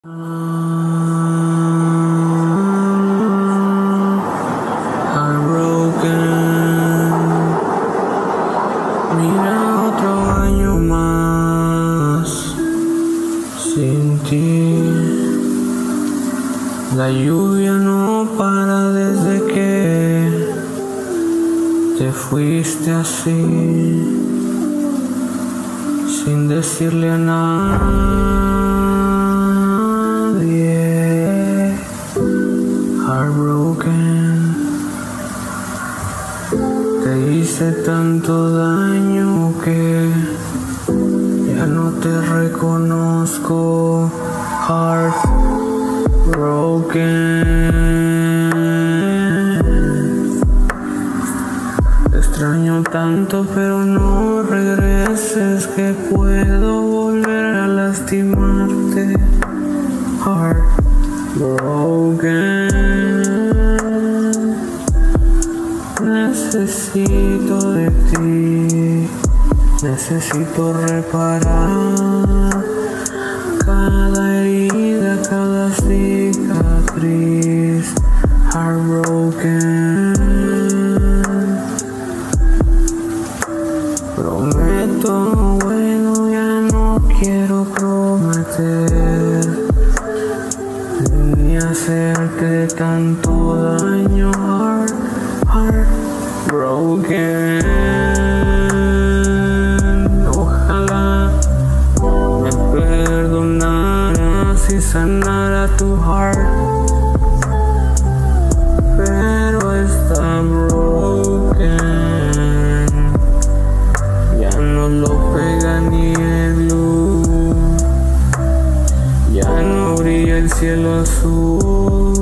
Mira, otro año más sin ti. La lluvia no para desde que te fuiste así, sin decirle a nadie. Heartbroken. Te hice tanto daño que ya no te reconozco. Heartbroken. Te extraño tanto, pero no regreses, que puedo volver a lastimarte. Heartbroken. Necesito de ti, necesito reparar cada herida, cada cicatriz. Heartbroken. Prometo, bueno, ya no quiero prometer ni hacerte tanto daño. Heartbroken. Ojalá me perdonaras y sanara tu heart, pero está broken. Ya no lo pega ni el glue, ya no brilla el cielo azul.